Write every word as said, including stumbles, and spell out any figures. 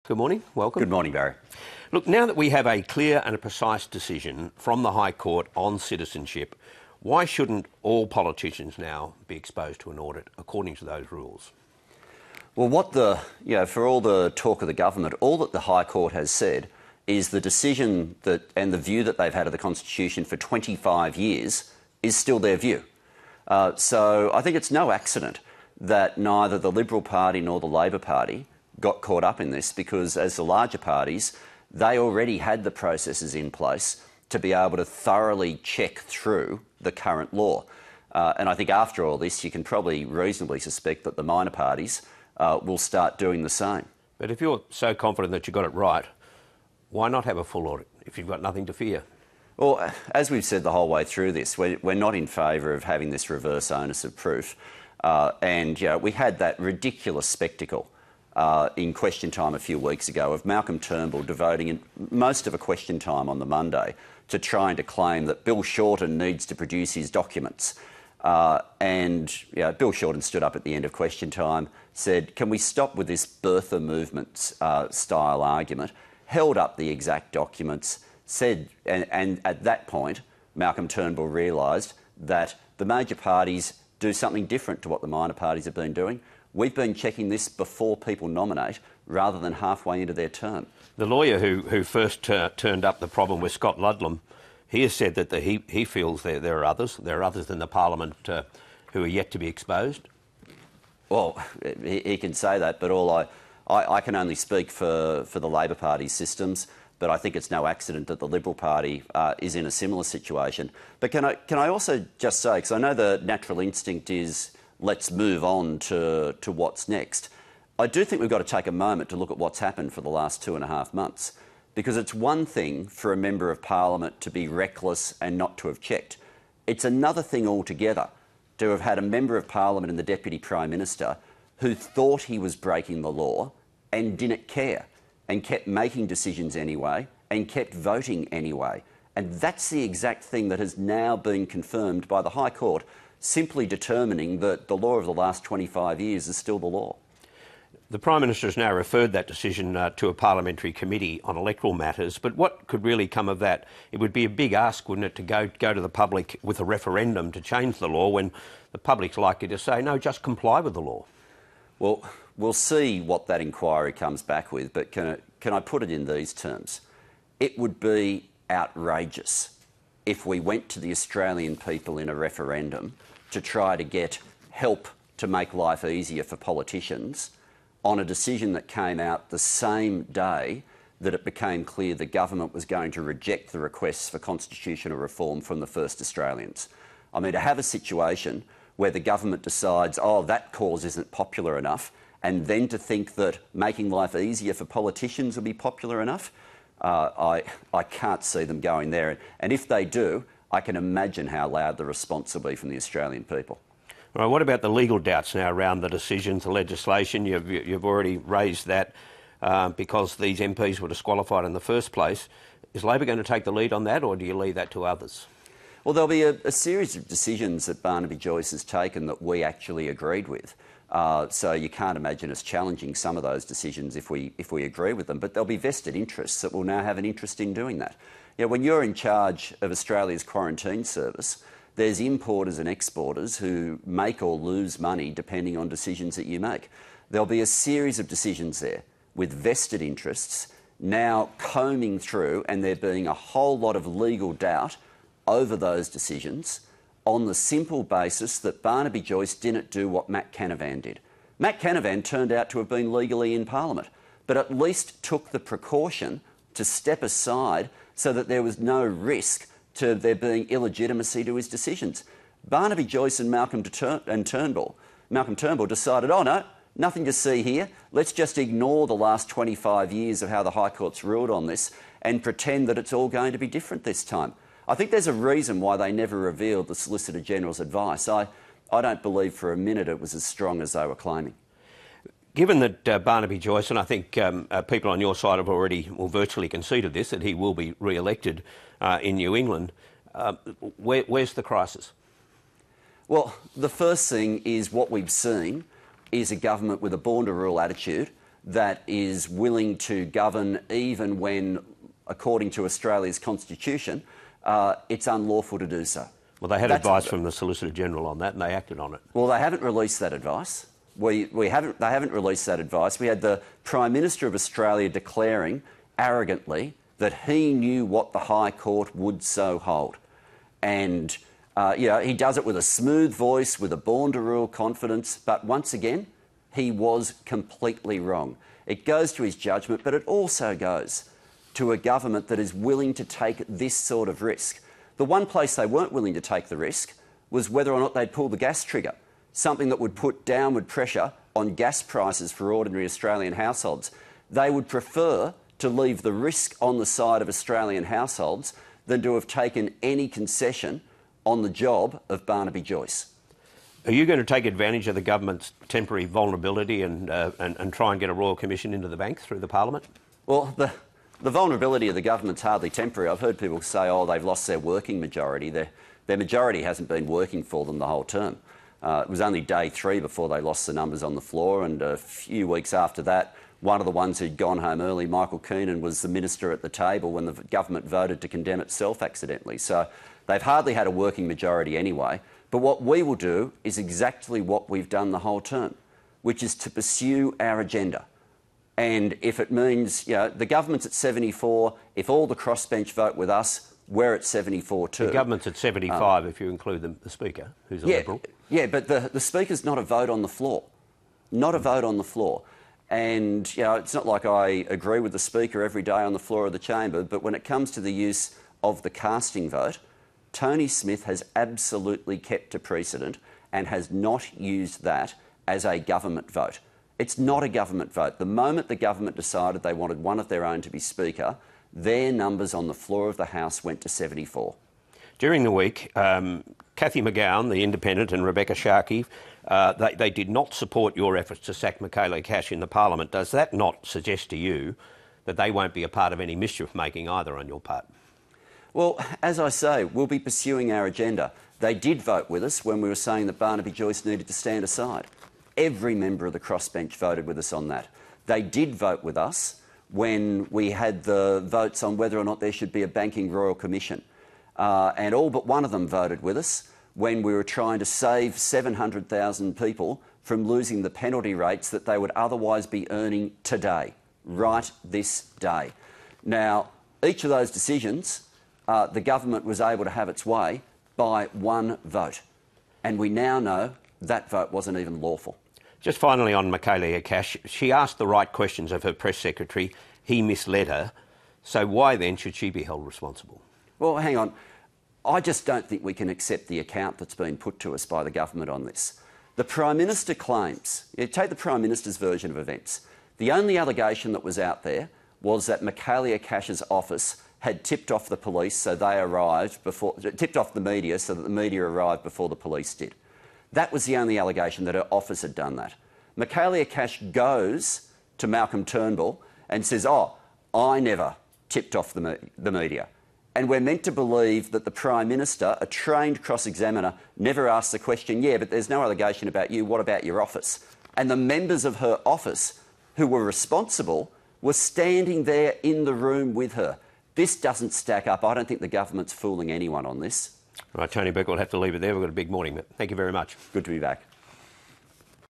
good morning. Welcome. Good morning, Barry. Look, now that we have a clear and a precise decision from the High Court on citizenship, why shouldn't all politicians now be exposed to an audit according to those rules? Well, what the, you know, for all the talk of the government, all that the High Court has said is the decision that and the view that they've had of the Constitution for twenty-five years is still their view. Uh, so I think it's no accident that neither the Liberal Party nor the Labor Party got caught up in this, because as the larger parties, they already had the processes in place to be able to thoroughly check through the current law. Uh, and I think after all this, you can probably reasonably suspect that the minor parties uh, will start doing the same. But if you're so confident that you got it right, why not have a full audit if you've got nothing to fear? Well, as we've said the whole way through this, we're, we're not in favour of having this reverse onus of proof. Uh, and you know, we had that ridiculous spectacle uh, in question time a few weeks ago of Malcolm Turnbull devoting most of a question time on the Monday to trying to claim that Bill Shorten needs to produce his documents. Uh, and you know, Bill Shorten stood up at the end of question time, said, can we stop with this birther movement uh, style argument, held up the exact documents, said, and, and at that point, Malcolm Turnbull realised that the major parties do something different to what the minor parties have been doing. We've been checking this before people nominate rather than halfway into their term. The lawyer who, who first uh, turned up the problem with Scott Ludlam, he has said that the, he, he feels there, there are others, there are others in the Parliament uh, who are yet to be exposed. Well, he, he can say that, but all I, I, I can only speak for, for the Labor Party's systems. But I think it's no accident that the Liberal Party uh, is in a similar situation. But can I, can I also just say, because I know the natural instinct is let's move on to, to what's next, I do think we've got to take a moment to look at what's happened for the last two and a half months. Because it's one thing for a Member of Parliament to be reckless and not to have checked. It's another thing altogether to have had a Member of Parliament and the Deputy Prime Minister who thought he was breaking the law and didn't care, and kept making decisions anyway, and kept voting anyway. And that's the exact thing that has now been confirmed by the High Court, simply determining that the law of the last twenty-five years is still the law. The Prime Minister has now referred that decision uh, to a parliamentary committee on electoral matters, but what could really come of that? It would be a big ask, wouldn't it, to go, go to the public with a referendum to change the law when the public's likely to say, no, just comply with the law. Well, we'll see what that inquiry comes back with, but can I, can I put it in these terms? It would be outrageous if we went to the Australian people in a referendum to try to get help to make life easier for politicians on a decision that came out the same day that it became clear the government was going to reject the requests for constitutional reform from the First Australians. I mean, to have a situation where the government decides, oh, that cause isn't popular enough, and then to think that making life easier for politicians will be popular enough, uh, I, I can't see them going there. And if they do, I can imagine how loud the response will be from the Australian people. All right, what about the legal doubts now around the decisions, the legislation? You've, you've already raised that uh, because these M Ps were disqualified in the first place. Is Labor going to take the lead on that, or do you leave that to others? Well, there'll be a, a series of decisions that Barnaby Joyce has taken that we actually agreed with. Uh, so you can't imagine us challenging some of those decisions if we if we agree with them. But there'll be vested interests that will now have an interest in doing that. You know, when you're in charge of Australia's quarantine service, there's importers and exporters who make or lose money depending on decisions that you make. There'll be a series of decisions there with vested interests now combing through, and there being a whole lot of legal doubt over those decisions on the simple basis that Barnaby Joyce didn't do what Matt Canavan did. Matt Canavan turned out to have been legally in Parliament, but at least took the precaution to step aside so that there was no risk to there being illegitimacy to his decisions. Barnaby Joyce and Malcolm Tur- and Turnbull, Malcolm Turnbull decided, oh no, nothing to see here. Let's just ignore the last twenty-five years of how the High Court's ruled on this and pretend that it's all going to be different this time. I think there's a reason why they never revealed the Solicitor General's advice. I, I don't believe for a minute it was as strong as they were claiming. Given that uh, Barnaby Joyce, and I think um, uh, people on your side have already well, virtually conceded this, that he will be re-elected uh, in New England, uh, where, where's the crisis? Well, the first thing is what we've seen is a government with a born-to-rule attitude that is willing to govern even when, according to Australia's constitution, uh, it's unlawful to do so. Well, they had That's advice what, from the Solicitor General on that and they acted on it. Well, they haven't released that advice. We, we haven't, they haven't released that advice. We had the Prime Minister of Australia declaring arrogantly that he knew what the High Court would so hold. And, uh, you know, he does it with a smooth voice, with a born-to-rule confidence, but once again, he was completely wrong. It goes to his judgment, but it also goes to a government that is willing to take this sort of risk. The one place they weren't willing to take the risk was whether or not they'd pull the gas trigger, something that would put downward pressure on gas prices for ordinary Australian households. They would prefer to leave the risk on the side of Australian households than to have taken any concession on the job of Barnaby Joyce. Are you going to take advantage of the government's temporary vulnerability and, uh, and, and try and get a Royal Commission into the bank through the Parliament? Well, the, the vulnerability of the government's hardly temporary. I've heard people say, oh, they've lost their working majority. Their, their majority hasn't been working for them the whole term. Uh, it was only day three before they lost the numbers on the floor, and a few weeks after that, one of the ones who'd gone home early, Michael Keenan, was the minister at the table when the government voted to condemn itself accidentally. So they've hardly had a working majority anyway. But what we will do is exactly what we've done the whole term, which is to pursue our agenda. And if it means, you know, the government's at seventy-four, if all the crossbench vote with us, we're at seventy-four too. The government's at seventy-five um, if you include the, the Speaker, who's a yeah, Liberal. Yeah, but the, the Speaker's not a vote on the floor. Not a vote on the floor. And, you know, it's not like I agree with the Speaker every day on the floor of the chamber, but when it comes to the use of the casting vote, Tony Smith has absolutely kept to precedent and has not used that as a government vote. It's not a government vote. The moment the government decided they wanted one of their own to be Speaker, their numbers on the floor of the House went to seventy-four. During the week, um, Cathy McGowan, the Independent, and Rebecca Sharkey, uh, they, they did not support your efforts to sack Michaelia Cash in the Parliament. Does that not suggest to you that they won't be a part of any mischief-making either on your part? Well, as I say, we'll be pursuing our agenda. They did vote with us when we were saying that Barnaby Joyce needed to stand aside. Every member of the crossbench voted with us on that. They did vote with us when we had the votes on whether or not there should be a banking royal commission. Uh, and all but one of them voted with us when we were trying to save seven hundred thousand people from losing the penalty rates that they would otherwise be earning today, right this day. Now, each of those decisions, uh, the government was able to have its way by one vote. And we now know that vote wasn't even lawful. Just finally on Michaelia Cash, she asked the right questions of her press secretary. He misled her. So why then should she be held responsible? Well, hang on. I just don't think we can accept the account that's been put to us by the government on this. The Prime Minister claims, you take the Prime Minister's version of events, the only allegation that was out there was that Michaelia Cash's office had tipped off the police so they arrived before, tipped off the media so that the media arrived before the police did. That was the only allegation, that her office had done that. Michaelia Cash goes to Malcolm Turnbull and says, oh, I never tipped off the, me the media. And we're meant to believe that the Prime Minister, a trained cross-examiner, never asked the question, yeah, but there's no allegation about you, what about your office? And the members of her office who were responsible were standing there in the room with her. This doesn't stack up. I don't think the government's fooling anyone on this. Right, Tony Beck, we'll have to leave it there. We've got a big morning. Thank you very much. Good to be back.